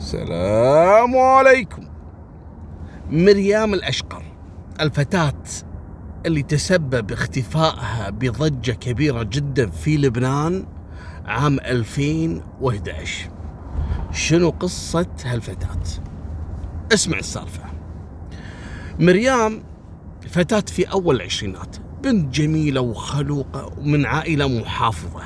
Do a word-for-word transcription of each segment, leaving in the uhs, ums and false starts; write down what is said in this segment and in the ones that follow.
السلام عليكم. مريم الأشقر، الفتاة اللي تسبب اختفائها بضجة كبيرة جدا في لبنان عام ألفين وأحد عشر. شنو قصة هالفتاة؟ اسمع السالفة. مريم فتاة في أول العشرينات، بنت جميلة وخلوقة ومن عائلة محافظة.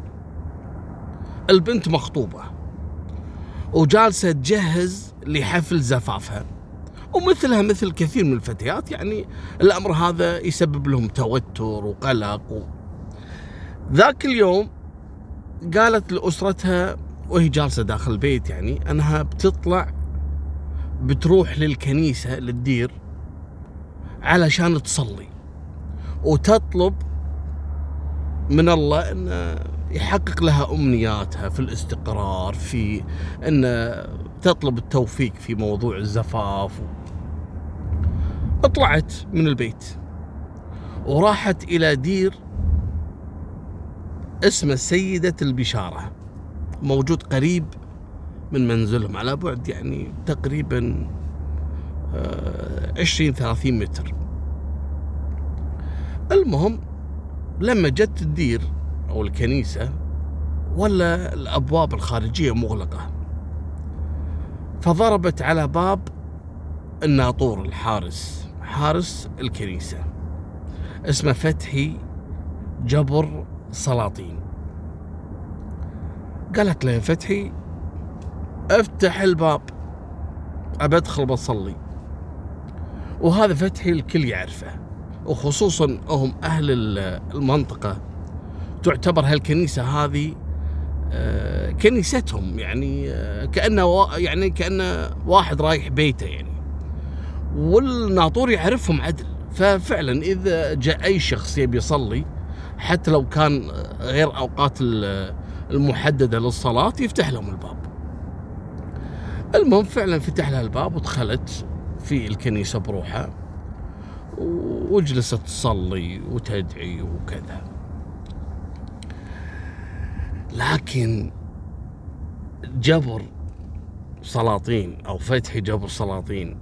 البنت مخطوبة وجالسة تجهز لحفل زفافها، ومثلها مثل كثير من الفتيات يعني الأمر هذا يسبب لهم توتر وقلق. و... ذاك اليوم قالت لأسرتها وهي جالسة داخل البيت يعني أنها بتطلع بتروح للكنيسة للدير علشان تصلي وتطلب من الله أن يحقق لها أمنياتها في الاستقرار، في أن تطلب التوفيق في موضوع الزفاف. طلعت من البيت وراحت إلى دير اسمه سيدة البشارة، موجود قريب من منزلهم على بعد يعني تقريبا عشرين ثلاثين متر. المهم لما جت الدير أو الكنيسة ولا الأبواب الخارجية مغلقة، فضربت على باب الناطور الحارس، حارس الكنيسة، اسمه فتحي جبر سلاطين. قالت له يا فتحي افتح الباب أبى أدخل بصلي. وهذا فتحي الكل يعرفه، وخصوصا هم أهل المنطقة تعتبر هالكنيسة هذه كنيستهم، يعني كأنه يعني كأنه واحد رايح بيته يعني، والناطور يعرفهم عدل. ففعلا إذا جاء أي شخص يبي يصلي حتى لو كان غير أوقات المحددة للصلاة يفتح لهم الباب. المهم فعلا فتح لها الباب ودخلت في الكنيسة بروحها وجلست تصلي وتدعي وكذا. لكن جبر سلاطين أو فتحي جبر سلاطين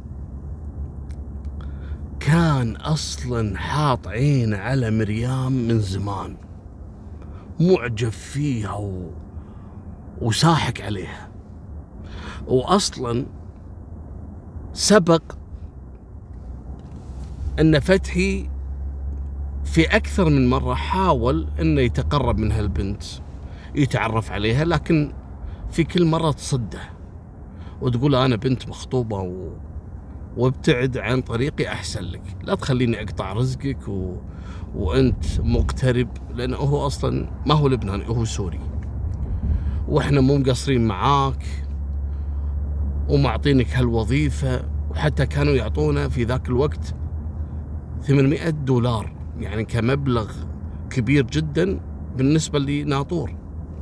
كان أصلا حاط عين على مريم من زمان، معجب فيها و... وساحق عليها. وأصلا سبق أن فتحي في أكثر من مرة حاول أنه يتقرب من هالبنت يتعرف عليها، لكن في كل مرة تصده وتقول أنا بنت مخطوبة و... وابتعد عن طريقي أحسن لك، لا تخليني أقطع رزقك و... وأنت مقترب، لأنه هو أصلا ما هو لبناني، هو سوري، وإحنا مو مقصرين معاك ومعطينك هالوظيفة. وحتى كانوا يعطونا في ذاك الوقت ثمانمائة دولار، يعني كمبلغ كبير جدا بالنسبة لناطور،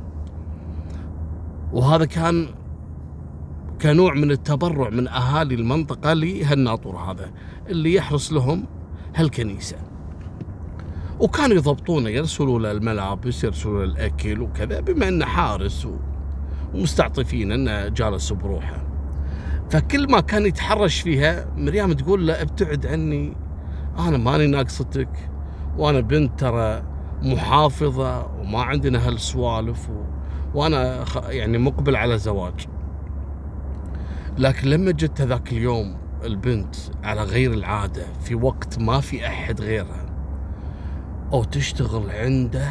وهذا كان كنوع من التبرع من أهالي المنطقة لهالناطور هذا اللي يحرص لهم هالكنيسة. وكانوا يضبطونه، يرسلوا له الملابس، يرسلوا له الأكل وكذا، بما أنه حارس ومستعطفين أنه جالس بروحه. فكل ما كان يتحرش فيها مريم تقول له ابتعد عني، أنا ماني ناقصتك، وأنا بنت ترى محافظة وما عندنا هالسوالف، و... وأنا يعني مقبل على زواج. لكن لما جت ذاك اليوم البنت على غير العادة في وقت ما في أحد غيرها أو تشتغل عنده،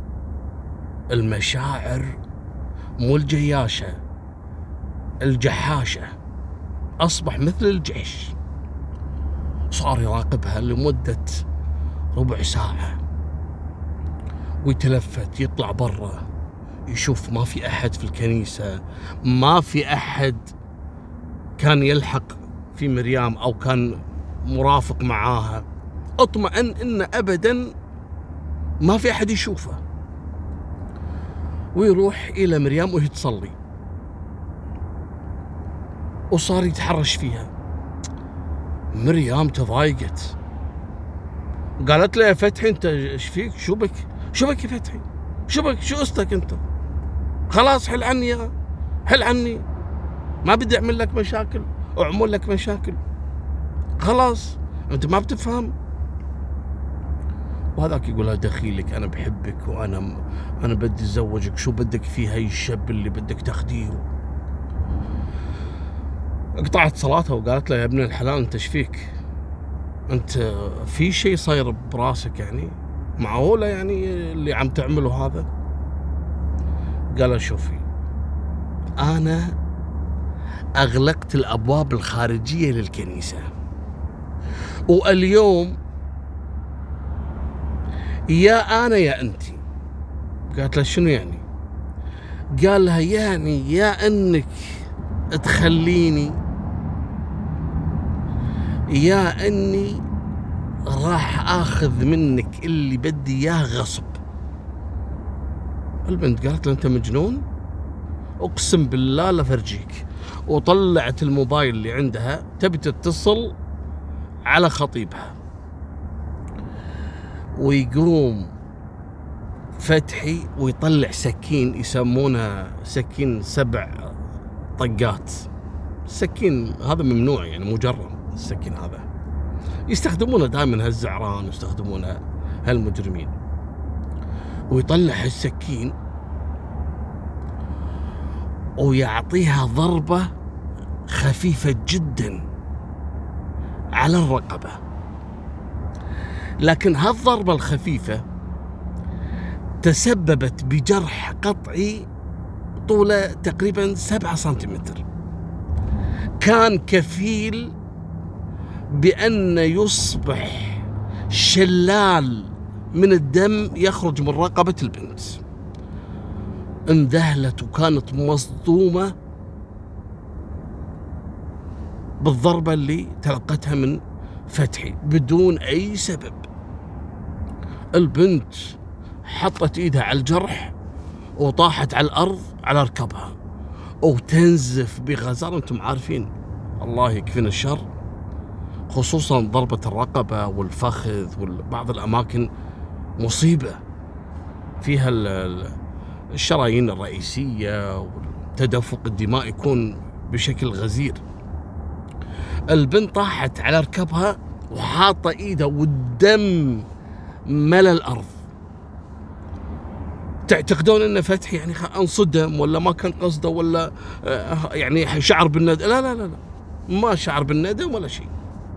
المشاعر مو الجياشة، الجحاشة، أصبح مثل الجيش. صار يراقبها لمدة ربع ساعة ويتلفت يطلع برا يشوف ما في أحد في الكنيسة، ما في أحد كان يلحق في مريم أو كان مرافق معاها. اطمئن إن أبدا ما في أحد يشوفه، ويروح إلى مريم وهي تصلي وصار يتحرش فيها. مريم تضايقت، قالت له يا فتحي انت ايش فيك؟ شو بك؟ شو بك يا فتحي؟ شو بك؟ شو قصتك انت؟ خلاص حل عني يا حل عني. ما بدي أعمل لك مشاكل وأعمل لك مشاكل، خلاص أنت ما بتفهم. وهذاك يقول لها دخيلك أنا بحبك وأنا م... أنا بدي أتزوجك، شو بدك في هاي الشاب اللي بدك تاخديه. قطعت صلاتها وقالت له يا ابن الحلال أنت ايش فيك؟ أنت في شيء صاير براسك يعني؟ معقولة يعني اللي عم تعمله هذا؟ قال شوفي أنا أغلقت الأبواب الخارجية للكنيسة، واليوم يا أنا يا أنت. قالت له شنو يعني؟ قال لها يعني يا أنك تخليني يا أني راح آخذ منك اللي بدي إياه غصب. البنت قالت له أنت مجنون؟ أقسم بالله لفرجيك. وطلعت الموبايل اللي عندها تبي تتصل على خطيبها، ويقوم فتحي ويطلع سكين يسمونه سكين سبع طقات. السكين هذا ممنوع يعني مجرم، السكين هذا يستخدمونه دائما هالزعران يستخدمونه هالمجرمين. ويطلع السكين ويعطيها ضربة خفيفة جدا على الرقبة، لكن هالضربة الخفيفة تسببت بجرح قطعي طوله تقريبا سبعة سنتيمتر، كان كفيل بأن يصبح شلال من الدم يخرج من رقبة البنت. انذهلت وكانت مصدومة بالضربة اللي تلقتها من فتحي بدون أي سبب. البنت حطت إيدها على الجرح وطاحت على الأرض على ركبها وتنزف بغزارة. أنتم عارفين الله يكفينا الشر، خصوصا ضربة الرقبة والفخذ وبعض الأماكن مصيبة فيها الشرايين الرئيسية وتدفق الدماء يكون بشكل غزير. البنت طاحت على ركبها وحاطة إيدها والدم ملا الأرض. تعتقدون أن فتحي يعني انصدم ولا ما كان قصده ولا يعني شعر بالندم؟ لا لا لا لا، ما شعر بالندم ولا شيء.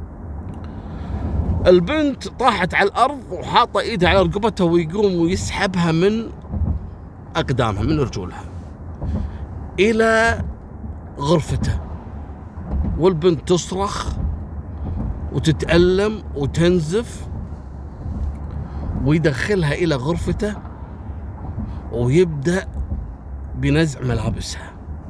البنت طاحت على الأرض وحاطة إيدها على رقبتها ويقوم ويسحبها من أقدامها من رجولها إلى غرفته، والبنت تصرخ وتتألم وتنزف، ويدخلها إلى غرفته ويبدأ بنزع ملابسها.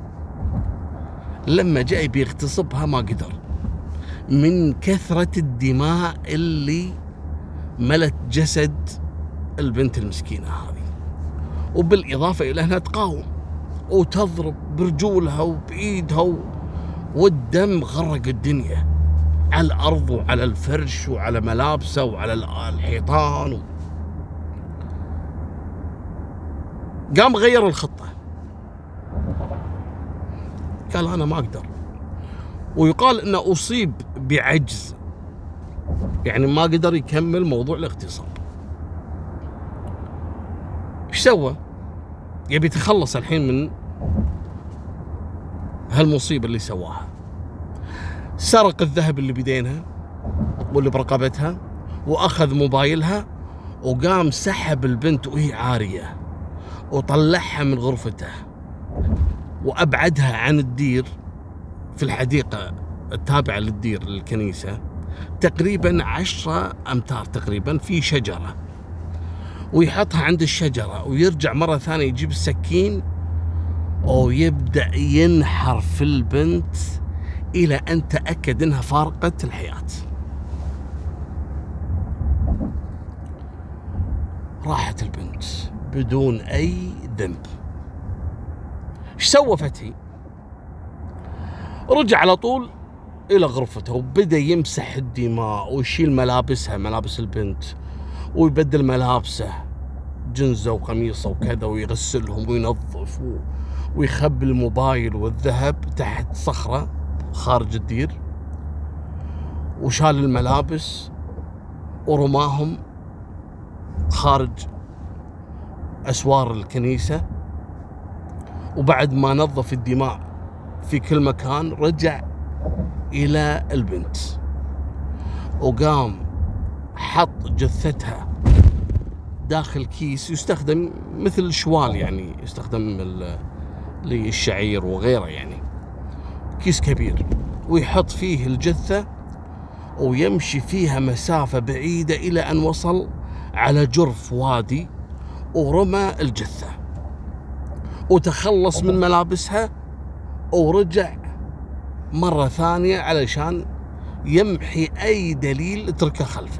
لما جاء بيغتصبها ما قدر من كثرة الدماء اللي ملت جسد البنت المسكينة هذه، وبالإضافة إلى أنها تقاوم وتضرب برجولها وبإيدها والدم غرق الدنيا على الأرض وعلى الفرش وعلى ملابسه وعلى الحيطان و... قام غير الخطة، قال أنا ما أقدر. ويقال أنه أصيب بعجز، يعني ما قدر يكمل موضوع الاغتصاب. ايش سوى؟ يبي يتخلص الحين من هالمصيبة اللي سواها. سرق الذهب اللي بيدينها واللي برقبتها، وأخذ موبايلها، وقام سحب البنت وهي عارية وطلعها من غرفته وأبعدها عن الدير في الحديقة التابعة للدير للكنيسة تقريبا عشرة أمتار تقريبا في شجرة، ويحطها عند الشجرة ويرجع مرة ثانية يجيب السكين ويبدأ ينحر في البنت إلى أن تأكد أنها فارقت الحياة. راحت البنت بدون أي ذنب. ايش سوى فتحي؟ رجع على طول إلى غرفته وبدأ يمسح الدماء ويشيل ملابسها ملابس البنت ويبدل ملابسه جنزه وقميصه وكذا ويغسلهم وينظف و... ويخبي الموبايل والذهب تحت صخرة خارج الدير، وشال الملابس ورماهم خارج أسوار الكنيسة. وبعد ما نظف الدماء في كل مكان رجع إلى البنت وقام حط جثتها داخل كيس يستخدم مثل الشوال، يعني يستخدم للشعير وغيره، يعني كيس كبير، ويحط فيه الجثة ويمشي فيها مسافة بعيدة إلى أن وصل على جرف وادي ورمى الجثة وتخلص من ملابسها ورجع مرة ثانية علشان يمحي أي دليل تركه خلفه.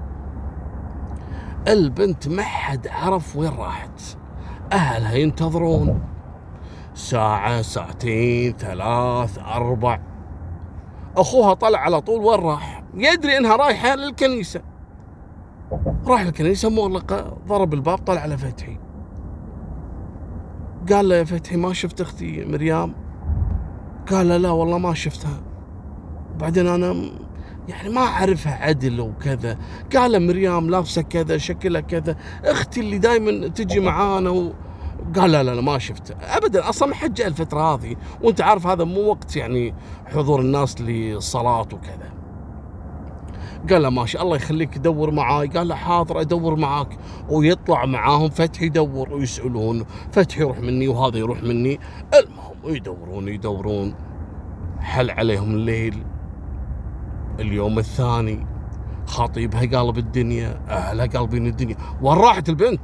البنت ما حد عرف وين راحت، أهلها ينتظرون ساعة ساعتين ثلاث أربع. أخوها طلع على طول، وين راح؟ يدري إنها رايحة للكنيسة. راح الكنيسة مغلقة، ضرب الباب، طلع على فتحي، قال له يا فتحي ما شفت أختي مريم؟ قال له لا والله ما شفتها، وبعدين أنا يعني ما أعرفها عدل وكذا. قال له مريم لابسة كذا، شكلها كذا، أختي اللي دايما تجي معانا و... قال لا لا ما شفتها أبدا، أصلا محجة الفترة هذه، وأنت عارف هذا مو وقت يعني حضور الناس للصلاة وكذا. قال له ماشي الله يخليك دور معاي. قال له حاضر أدور معاك. ويطلع معاهم فتحي يدور ويسألون، فتحي يروح مني وهذا يروح مني، المهم يدورون يدورون. حل عليهم الليل. اليوم الثاني خطيبها قلب الدنيا، أهلها قلبين الدنيا. وين راحت البنت؟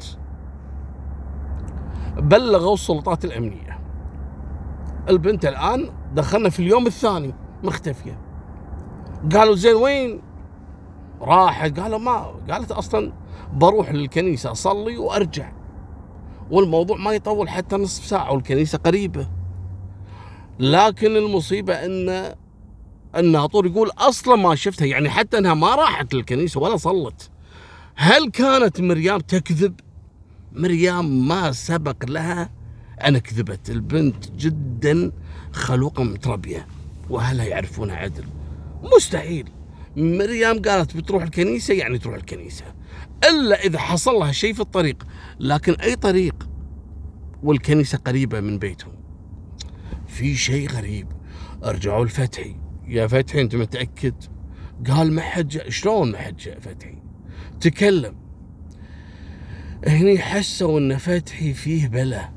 بلغوا السلطات الأمنية. البنت الآن دخلنا في اليوم الثاني مختفية. قالوا زين وين راحت؟ قالوا ما، قالت أصلا بروح للكنيسة أصلي وأرجع، والموضوع ما يطول حتى نصف ساعة والكنيسة قريبة. لكن المصيبة أن الناطور يقول أصلا ما شفتها، يعني حتى أنها ما راحت للكنيسة ولا صلت. هل كانت مريم تكذب؟ مريم ما سبق لها أن كذبت. البنت جدا خلوقة متربية وأهلها يعرفونها عدل، مستحيل مريم قالت بتروح الكنيسة يعني تروح الكنيسة، إلا إذا حصل لها شيء في الطريق. لكن أي طريق والكنيسة قريبة من بيتهم؟ في شيء غريب. رجعوا لفتحي، يا فتحي أنت متأكد؟ قال محجة. شلون محجة يا فتحي؟ تكلم. هني حسوا أن فتحي فيه بلا،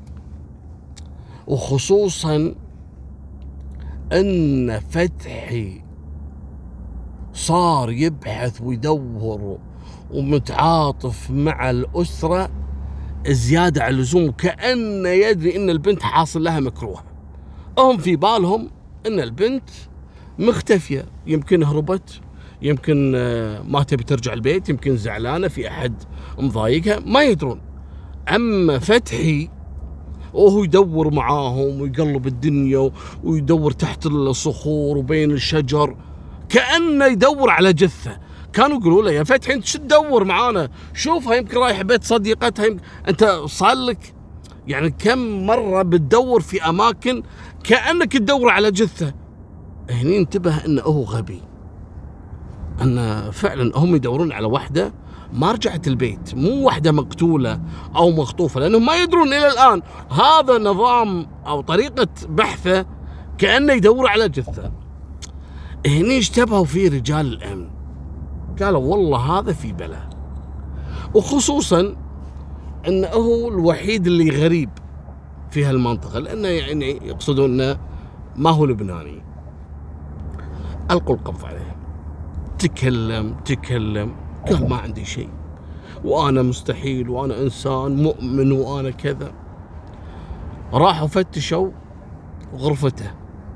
وخصوصا أن فتحي صار يبحث ويدور ومتعاطف مع الأسرة زيادة على اللزوم، كأنه يدري أن البنت حاصل لها مكروه. هم في بالهم أن البنت مختفية، يمكن هربت، يمكن ما تبي ترجع البيت، يمكن زعلانة، في أحد مضايقها، ما يدرون. أما فتحي وهو يدور معاهم ويقلب الدنيا ويدور تحت الصخور وبين الشجر كأنه يدور على جثة. كانوا يقولوا له يا فتحي انت شو تدور معانا؟ شوفها يمكن رايح بيت صديقتها، يمكن انت صار لك يعني كم مرة بتدور في أماكن كأنك تدور على جثة. هني انتبه انه هو غبي، ان فعلا هم يدورون على واحدة ما رجعت البيت، مو واحدة مقتولة أو مخطوفة، لأنهم ما يدرون إلى الآن. هذا نظام أو طريقة بحثه كأنه يدور على جثة. هني اشتبهوا فيه رجال الأمن، قالوا والله هذا في بلاء، وخصوصا أنه هو الوحيد اللي غريب في هالمنطقة، لأنه يعني يقصدون أنه ما هو لبناني. ألقوا القبض عليه. تكلم تكلم قال ما عندي شيء، وأنا مستحيل، وأنا إنسان مؤمن، وأنا كذا. راحوا فتشوا غرفته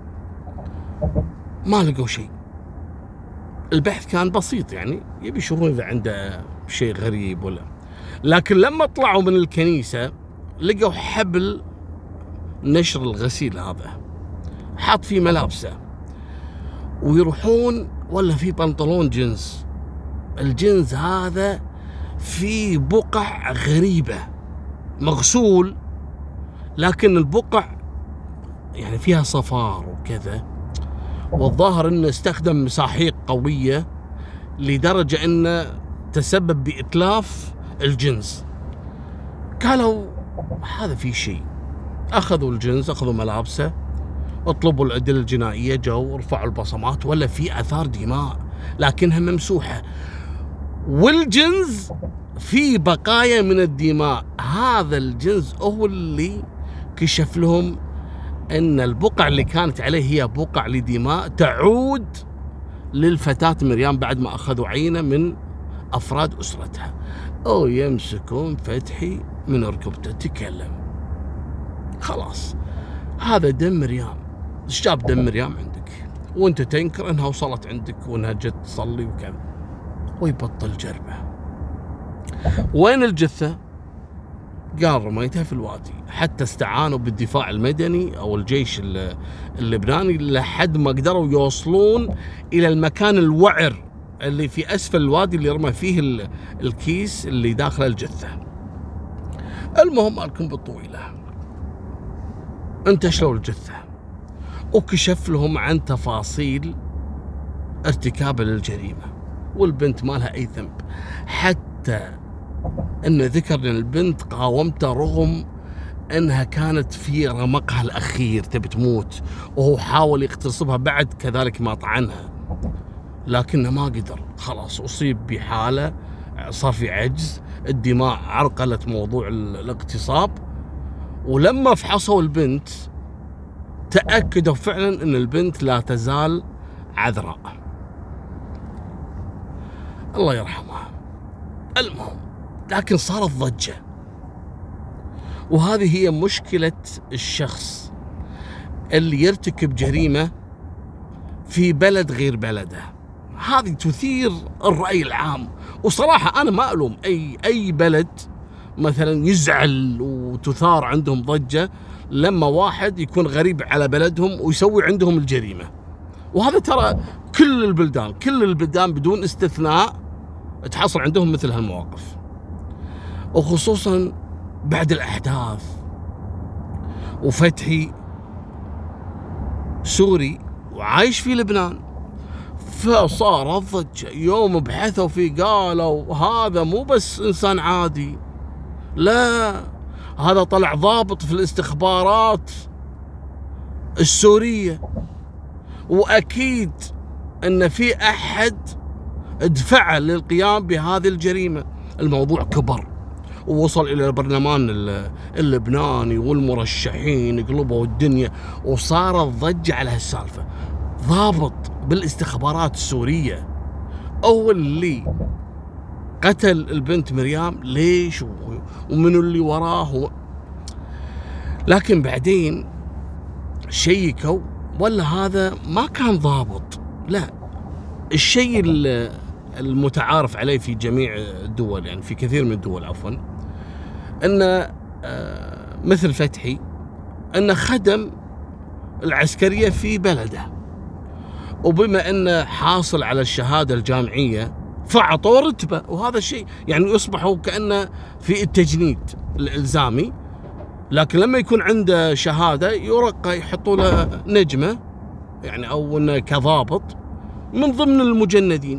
ما لقوا شيء. البحث كان بسيط، يعني يبي يشوفون إذا عنده شيء غريب ولا. لكن لما طلعوا من الكنيسة لقوا حبل نشر الغسيل، هذا حاط فيه ملابسه، ويروحون ولا في بنطلون جينز. الجينز هذا في بقع غريبة، مغسول، لكن البقع يعني فيها صفار وكذا، والظاهر انه استخدم مساحيق قوية لدرجة انه تسبب بإتلاف الجنس. قالوا هذا في شيء، اخذوا الجنس، اخذوا ملابسه، اطلبوا الأدلة الجنائية، جو رفعوا البصمات، ولا في آثار دماء لكنها ممسوحة، والجنز في بقايا من الدماء. هذا الجنز هو اللي كشف لهم أن البقع اللي كانت عليه هي بقع لدماء تعود للفتاة مريم بعد ما أخذوا عينة من أفراد أسرتها. أو يمسكون فتحي من ركبته، تكلم خلاص هذا دم مريم، ايش جاب دم مريم عندك وانت تنكر انها وصلت عندك وانها جت تصلي وكذا، ويبطل جربه. وين الجثة؟ قال رميتها في الوادي. حتى استعانوا بالدفاع المدني او الجيش اللبناني لحد ما قدروا يوصلون الى المكان الوعر اللي في اسفل الوادي اللي رمى فيه الكيس اللي داخل الجثة. المهم مالكم بالطويلة، انتشلوا الجثة وكشف لهم عن تفاصيل ارتكاب للجريمة، والبنت ما لها أي ذنب، حتى أن ذكر أن البنت قاومته رغم أنها كانت في رمقها الأخير تبي تموت، وهو حاول يغتصبها بعد كذلك ما طعنها، لكنه ما قدر، خلاص أصيب بحالة صار في عجز، الدماء عرقلت موضوع الاغتصاب. ولما فحصوا البنت تأكدوا فعلا أن البنت لا تزال عذراء. الله يرحمها. المهم لكن صارت ضجة، وهذه هي مشكلة الشخص اللي يرتكب جريمة في بلد غير بلده، هذه تثير الرأي العام. وصراحة أنا ما ألوم أي أي بلد مثلا يزعل وتثار عندهم ضجة لما واحد يكون غريب على بلدهم ويسوي عندهم الجريمة، وهذا ترى كل البلدان كل البلدان بدون استثناء تحصل عندهم مثل هالمواقف، وخصوصا بعد الأحداث. وفتحي سوري وعايش في لبنان، فصارت ضجة. يوم بحثوا فيه قالوا هذا مو بس إنسان عادي، لا هذا طلع ضابط في الاستخبارات السورية، وأكيد أن في أحد دفع للقيام بهذه الجريمة. الموضوع كبر ووصل إلى البرلمان اللبناني والمرشحين قلبوا الدنيا، وصارت ضجة على هالسالفة. ضابط بالاستخبارات السورية أو اللي قتل البنت مريم، ليش ومن اللي وراه؟ لكن بعدين شيكوا ولا هذا ما كان ضابط. لا، الشيء المتعارف عليه في جميع الدول، يعني في كثير من الدول عفوا، أن مثل فتحي أنه خدم العسكرية في بلده، وبما أنه حاصل على الشهادة الجامعية فأعطوه رتبة، وهذا الشيء يعني يصبحوا كأنه في التجنيد الإلزامي. لكن لما يكون عنده شهادة يرقى، يحطوا له نجمة يعني أو أنه كضابط من ضمن المجندين.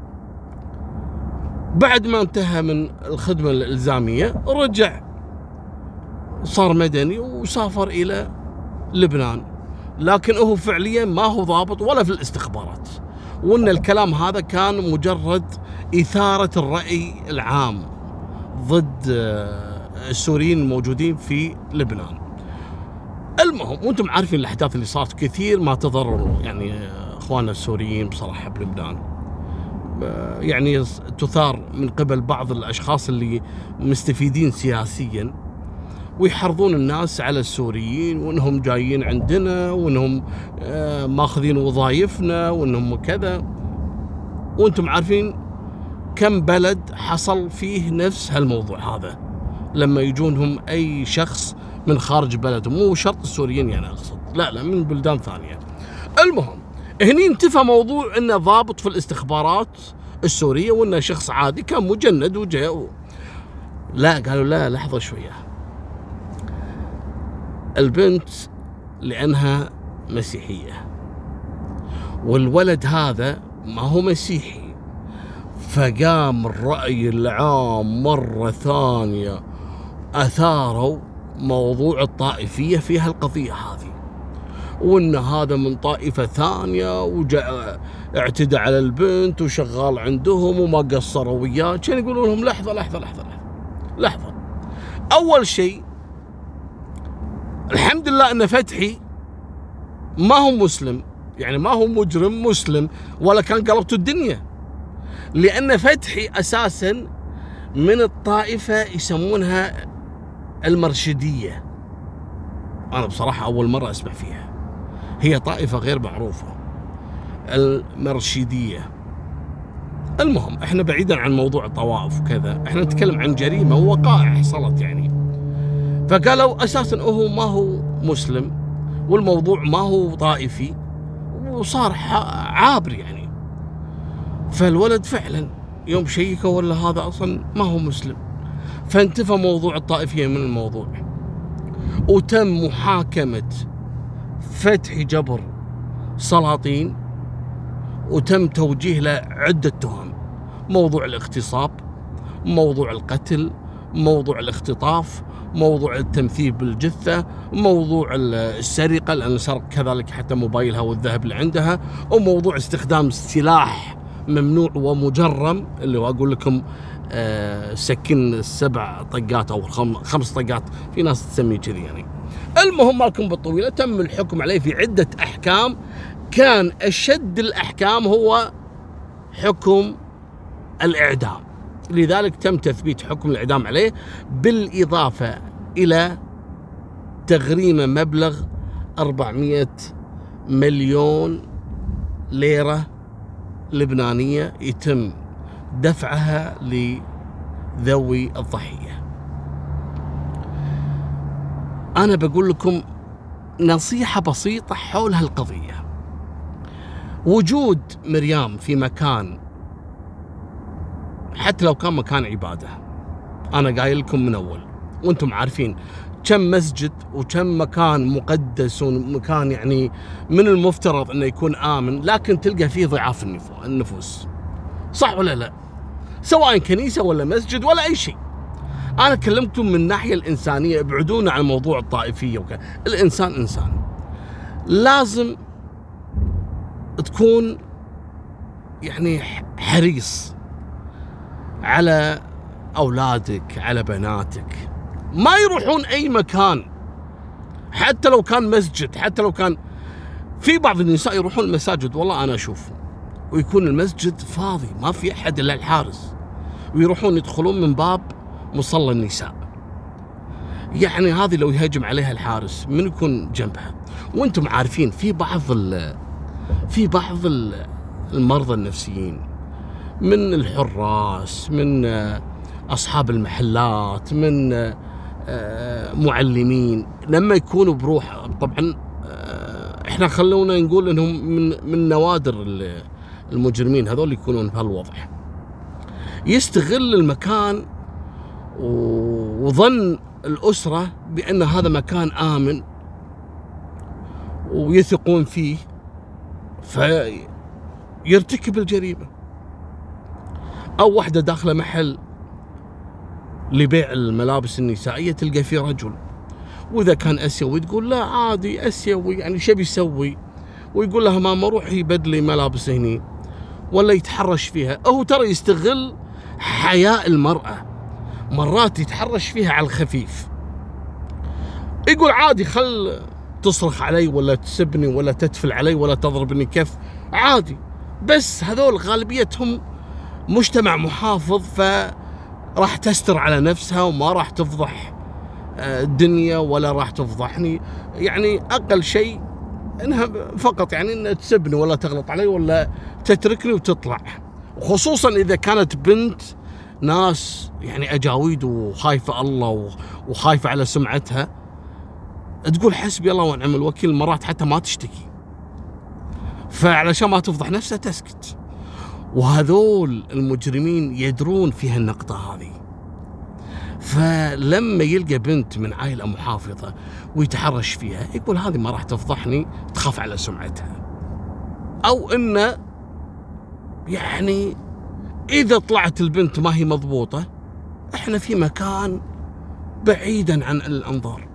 بعد ما انتهى من الخدمة الإلزامية رجع صار مدني وسافر إلى لبنان، لكن هو فعليا ما هو ضابط ولا في الاستخبارات، وأن الكلام هذا كان مجرد إثارة الرأي العام ضد السوريين الموجودين في لبنان. المهم وانتم عارفين الأحداث اللي صارت، كثير ما تضرروا يعني اخواننا السوريين بصراحة بلبنان، يعني تثار من قبل بعض الأشخاص اللي مستفيدين سياسيا ويحرضون الناس على السوريين وانهم جايين عندنا وانهم ماخذين وظائفنا وانهم كذا. وانتم عارفين كم بلد حصل فيه نفس هالموضوع هذا لما يجونهم اي شخص من خارج بلدهم، مو شرط السوريين يعني اقصد، لا لا من بلدان ثانية. المهم هني انتفى موضوع انه ضابط في الاستخبارات السورية وانه شخص عادي كان مجند وجاء. لا، قالوا لا لحظة شوية، البنت لأنها مسيحية، والولد هذا ما هو مسيحي، فقام الرأي العام مرة ثانية أثاروا موضوع الطائفية في هالقضية هذه، وإن هذا من طائفة ثانية وجاء اعتدى على البنت وشغال عندهم وما قصروا وياه. كان يقولون لهم لحظة لحظة لحظة لحظة لحظة، أول شيء الحمد لله أن فتحي ما هو مسلم، يعني ما هو مجرم مسلم ولا كان قلبته الدنيا، لأن فتحي أساسا من الطائفة يسمونها المرشدية. أنا بصراحة أول مرة أسمع فيها، هي طائفة غير معروفة، المرشدية. المهم احنا بعيدا عن موضوع الطوائف وكذا، احنا نتكلم عن جريمة ووقائع حصلت يعني. فقالوا أساسا هو ما هو مسلم والموضوع ما هو طائفي وصار عابر يعني. فالولد فعلا يوم شيكه ولا هذا أصلا ما هو مسلم، فانتفى موضوع الطائفية من الموضوع، وتم محاكمة فتحي جبر سلاطين، وتم توجيه له عدة تهم: موضوع الاغتصاب، موضوع القتل، موضوع الاختطاف، موضوع التمثيل بالجثة، موضوع السرقة لأن سرق كذلك حتى موبايلها والذهب اللي عندها، وموضوع استخدام سلاح ممنوع ومجرم اللي هو أقول لكم آه سكن سبع طقات أو خمس طقات، في ناس تسميه كذي يعني. المهم مالكم بالطويلة، تم الحكم عليه في عدة أحكام، كان أشد الأحكام هو حكم الإعدام، لذلك تم تثبيت حكم الإعدام عليه، بالإضافة إلى تغريمه مبلغ أربعمئة مليون ليرة لبنانية يتم دفعها لذوي الضحية. أنا بقول لكم نصيحة بسيطة حول هالقضية: وجود مريم في مكان حتى لو كان مكان عبادة، أنا قايل لكم من أول وأنتم عارفين كم مسجد وكم مكان مقدس ومكان يعني من المفترض أنه يكون آمن، لكن تلقى فيه ضعاف النفوس، صح ولا لا؟ سواء كنيسة ولا مسجد ولا أي شيء. أنا كلمتكم من الناحية الإنسانية، ابعدونا عن موضوع الطائفية وكذا. الإنسان إنسان، لازم تكون يعني حريص على أولادك، على بناتك، ما يروحون أي مكان حتى لو كان مسجد، حتى لو كان في بعض النساء يروحون المساجد، والله أنا أشوف ويكون المسجد فاضي ما في أحد إلا الحارس، ويروحون يدخلون من باب مصلى النساء. يعني هذه لو يهجم عليها الحارس من يكون جنبها؟ وانتم عارفين في بعض في بعض المرضى النفسيين من الحراس، من أصحاب المحلات، من معلمين، لما يكونوا بروح، طبعا احنا خلونا نقول انهم من من نوادر المجرمين هذول يكونون بهالوضع، يستغل المكان وظن الأسرة بأن هذا مكان آمن ويثقون فيه فيرتكب الجريمة. أو واحدة داخلة محل لبيع الملابس النسائية تلقى فيه رجل، وإذا كان أسيوي تقول لا عادي أسيوي يعني شو بيسوي، ويقول لها ماما روحي بدلي ملابس هني، ولا يتحرش فيها. هو ترى يستغل حياء المرأة، مرات يتحرش فيها على الخفيف، يقول عادي خل تصرخ علي ولا تسبني ولا تتفل علي ولا تضربني كف عادي. بس هذول غالبيتهم مجتمع محافظ، فراح تستر على نفسها وما راح تفضح الدنيا ولا راح تفضحني، يعني أقل شيء إنها فقط يعني إنها تسبني ولا تغلط علي ولا تتركني وتطلع. وخصوصا إذا كانت بنت ناس يعني أجاويد وخايفة الله وخايفة على سمعتها، تقول حسبي الله ونعم الوكيل، مرات حتى ما تشتكي، فعلشان ما تفضح نفسها تسكت. وهذول المجرمين يدرون في هالنقطة هذه، فلما يلقى بنت من عائلة محافظة ويتحرش فيها يقول هذه ما راح تفضحني، تخاف على سمعتها. أو إنه يعني إذا طلعت البنت ما هي مضبوطة إحنا في مكان بعيدا عن الأنظار.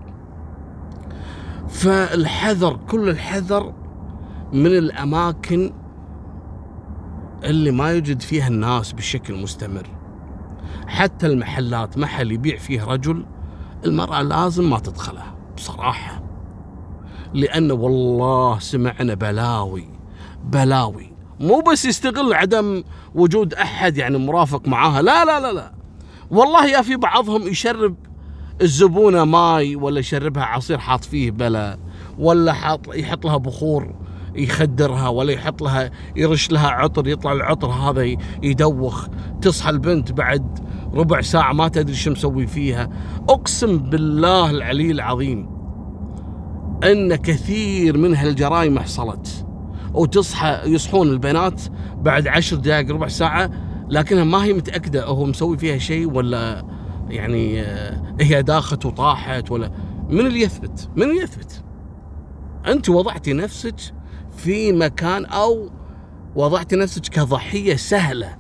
فالحذر، كل الحذر من الأماكن اللي ما يوجد فيها الناس بشكل مستمر. حتى المحلات، محل يبيع فيه رجل، المرأة لازم ما تدخلها بصراحة، لأن والله سمعنا بلاوي بلاوي. مو بس يستغل عدم وجود أحد يعني مرافق معاها، لا لا لا لا، والله يا في بعضهم يشرب الزبونة ماي ولا يشربها عصير حاط فيه بلا، ولا حاط يحط لها بخور يخدرها، ولا يحط لها يرش لها عطر، يطلع العطر هذا يدوخ، تصحى البنت بعد ربع ساعة ما تدري شو مسوي فيها. أقسم بالله العلي العظيم أن كثير من هالجرائم حصلت، وتصحى يصحون البنات بعد عشر دقائق ربع ساعة لكنها ما هي متأكدة هو مسوي فيها شيء ولا يعني هي داخت وطاحت، ولا من اللي يثبت؟ من اللي يثبت؟ أنت وضعتي نفسك في مكان أو وضعتي نفسك كضحية سهلة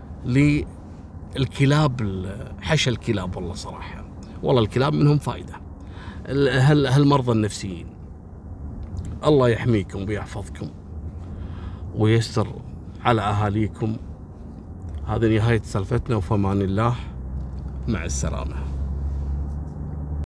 للكلاب، حشى الكلاب. والله صراحة والله الكلاب منهم فائدة، هالمرضى النفسيين. الله يحميكم ويحفظكم ويستر على أهاليكم. هذه نهاية سالفتنا، وفمان الله، مع السلامة.